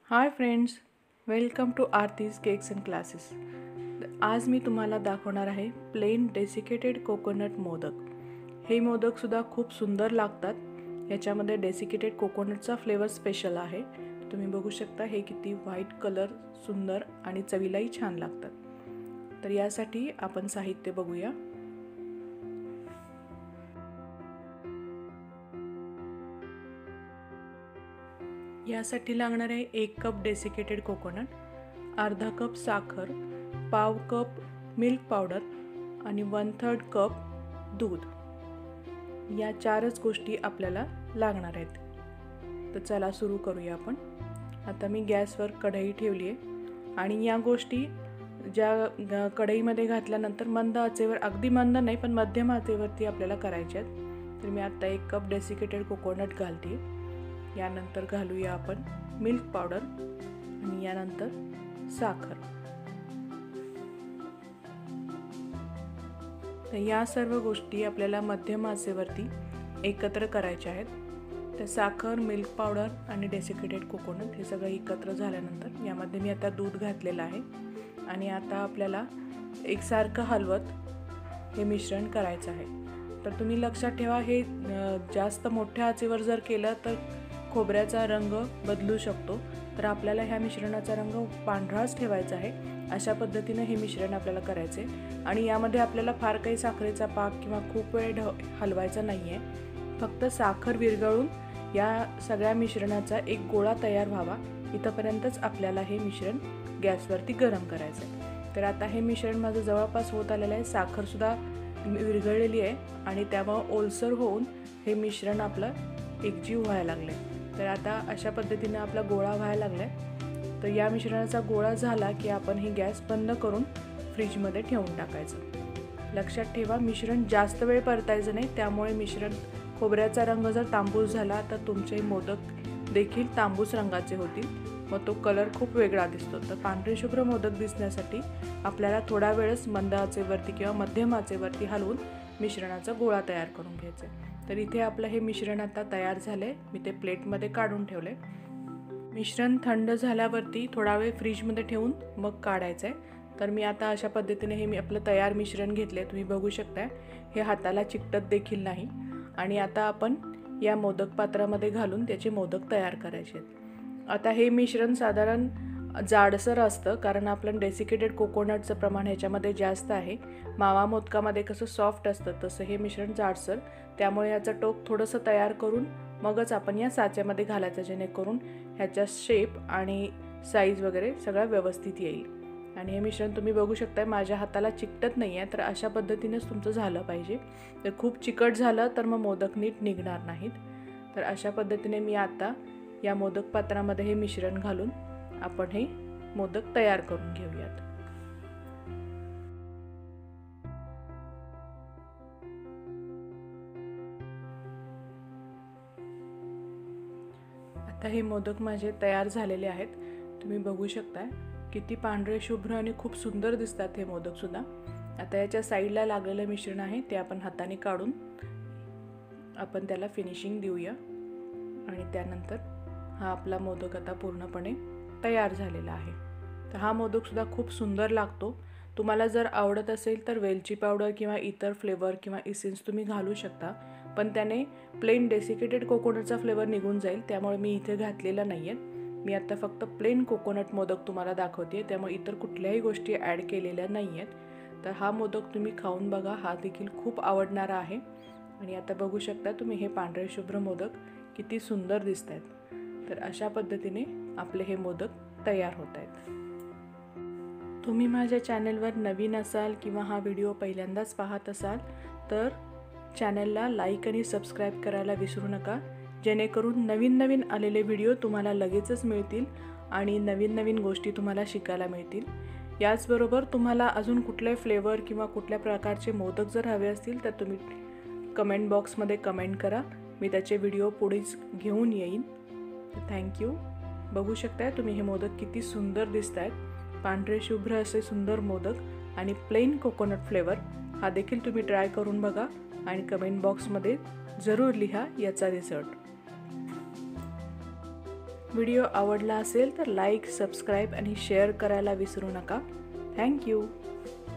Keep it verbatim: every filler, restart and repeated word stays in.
High friends, welcome to Aarti's cakes and classes. आज मी तुम्हाला दाखवणार आहे प्लेन डेसिकेटेड कोकोनट मोदक. हे मोदकसुद्धा खूप सुंदर लागतात. याच्यामध्ये डेसिकेटेड कोकोनटचा फ्लेवर स्पेशल आहे. तुम्ही बघू शकता हे किती व्हाईट कलर सुंदर आणि चवीलाही छान लागतात. तर यासाठी आपण साहित्य बघूया. यासाठी लागणार आहे एक कप डेसिकेटेड कोकोनट, अर्धा कप साखर, पाव कप मिल्क पावडर आणि वन थर्ड कप दूध. या चारच गोष्टी आपल्याला लागणार आहेत. तर चला सुरू करूया आपण. आता मी गॅसवर कढई ठेवली आहे आणि या गोष्टी ज्या कढईमध्ये घातल्यानंतर मंद आचेवर, अगदी मंद नाही पण मध्यम आचेवरती आपल्याला करायच्या आहेत. तर मी आता एक कप डेसिकेटेड कोकोनट घालते. यानंतर घालूया आपण मिल्क पावडर आणि यानंतर साखर. तर या सर्व गोष्टी आपल्याला मध्यम आचेवरती एकत्र करायच्या आहेत. तर साखर, मिल्क पावडर आणि डेसिकेटेड कोकोनट हे सगळं एकत्र झाल्यानंतर यामध्ये मी आता दूध घातलेलं आहे आणि आता आपल्याला एकसारखं हलवत हे मिश्रण करायचं आहे. तर तुम्ही लक्षात ठेवा, हे जास्त मोठ्या आचेवर जर केलं तर खोबऱ्याचा रंग बदलू शकतो. तर आपल्याला ह्या मिश्रणाचा रंग पांढराच ठेवायचा आहे. अशा पद्धतीने हे मिश्रण आपल्याला करायचे आणि यामध्ये आपल्याला फार काही साखरेचा पाक किंवा खूप वेळ हलवायचा नाही आहे. फक्त साखर विरघळून या सगळ्या मिश्रणाचा एक गोळा तयार व्हावा इथंपर्यंतच आपल्याला हे मिश्रण गॅसवरती गरम करायचं आहे. तर आता हे मिश्रण माझं जवळपास होत आलेलं आहे. साखरसुद्धा विरघळलेली आहे आणि त्यामुळं ओलसर होऊन हे मिश्रण आपलं एकजीव व्हायला लागलं आहे. तर आता अशा पद्धतीने आपला गोळा व्हायला लागला आहे. तर या मिश्रणाचा गोळा झाला की आपण हे गॅस बंद करून फ्रीजमध्ये ठेवून टाकायचं. लक्षात ठेवा, मिश्रण जास्त वेळ परतायचं नाही. त्यामुळे मिश्रण खोबऱ्याचा रंग जर तांबूस झाला तर तुमचे मोदक देखील तांबूस रंगाचे होतील, मग तो कलर खूप वेगळा दिसतो. तर पांढरे शुभ्र मोदक दिसण्यासाठी आपल्याला थोडा वेळच मंद आचेवरती किंवा मध्यम आचेवरती हलवून मिश्रणाचा गोळा तयार करून घ्यायचा. तर इथे आपलं हे मिश्रण आता तयार झाले. मी ते प्लेटमध्ये काढून ठेवले. मिश्रण थंड झाल्यावरती थोडा वेळ फ्रीजमध्ये ठेवून मग काढायचं आहे. तर मी आता अशा पद्धतीने हे मी आपलं तयार मिश्रण घेतले. तुम्ही बघू शकता हे हाताला चिकटत देखील नाही. आणि आता आपण या मोदक पात्रामध्ये घालून त्याचे मोदक तयार करायचे आहेत. आता हे मिश्रण साधारण जाडसर असतं कारण आपलं डेसिकेटेड कोकोनटचं प्रमाण ह्याच्यामध्ये जास्त आहे. मावा मोदकामध्ये कसं सॉफ्ट असतं तसं हे मिश्रण जाडसर. त्यामुळे याचं टोक थोडंसं तयार करून मगच आपण या साच्यामध्ये घालायचं, जेणेकरून ह्याचा शेप आणि साईज वगैरे सगळं व्यवस्थित येईल. आणि हे मिश्रण तुम्ही बघू शकता माझ्या हाताला चिकटत नाही आहे. तर अशा पद्धतीनेच तुमचं झालं पाहिजे. तर खूप चिकट झालं तर मग मोदक नीट निघणार नाहीत. तर अशा पद्धतीने मी आता या मोदक पात्रामध्ये हे मिश्रण घालून आपण हे मोदक तयार करून घेऊयात. आता हे मोदक माझे तयार झालेले आहेत. तुम्ही बघू शकता किती पांढरे शुभ्र आणि खूप सुंदर दिसतात हे मोदकसुद्धा. आता याच्या साईडला लागलेलं मिश्रण आहे ते आपण हाताने काढून आपण त्याला फिनिशिंग देऊया. आणि त्यानंतर हा आपला मोदक आता पूर्णपणे तयार झालेला आहे. तर हा मोदकसुद्धा खूप सुंदर लागतो. तुम्हाला जर आवडत असेल तर वेलची पावडर किंवा इतर फ्लेवर किंवा इसेन्स तुम्ही घालू शकता, पण त्याने प्लेन डेसिकेटेड कोकोनटचा फ्लेवर निघून जाईल. त्यामुळे मी इथे घातलेला नाही आहे. मी आता फक्त प्लेन कोकोनट मोदक तुम्हाला दाखवते, त्यामुळे इतर कुठल्याही गोष्टी ॲड केलेल्या नाही आहेत. तर हा मोदक तुम्ही खाऊन बघा, हा देखील खूप आवडणारा आहे. आणि आता बघू शकता तुम्ही हे पांढरे शुभ्र मोदक किती सुंदर दिसत आहेत. तर अशा पद्धतीने आपले हे मोदक तयार होत आहेत. तुम्ही माझ्या चॅनलवर नवीन असाल किंवा हा व्हिडिओ पहिल्यांदाच पाहत असाल तर चॅनलला लाईक आणि सबस्क्राईब करायला विसरू नका, जेणेकरून नवीन नवीन आलेले व्हिडिओ तुम्हाला लगेचच मिळतील आणि नवीन नवीन गोष्टी तुम्हाला शिकायला मिळतील. याचबरोबर तुम्हाला अजून कुठले फ्लेवर किंवा कुठल्या प्रकारचे मोदक जर हवे असतील तर तुम्ही कमेंट बॉक्समध्ये कमेंट करा. मी त्याचे व्हिडिओ पुढेच घेऊन येईन. थँक्यू. बघू शकताय तुम्ही हे मोदक किती सुंदर दिसत आहेत. पांढरे शुभ्र असे सुंदर मोदक आणि प्लेन कोकोनट फ्लेवर हा देखील तुम्ही ट्राय करून बघा आणि कमेंट बॉक्समध्ये जरूर लिहा याचा रिझल्ट. व्हिडिओ आवडला असेल तर लाईक, सबस्क्राईब आणि शेअर करायला विसरू नका. थँक्यू.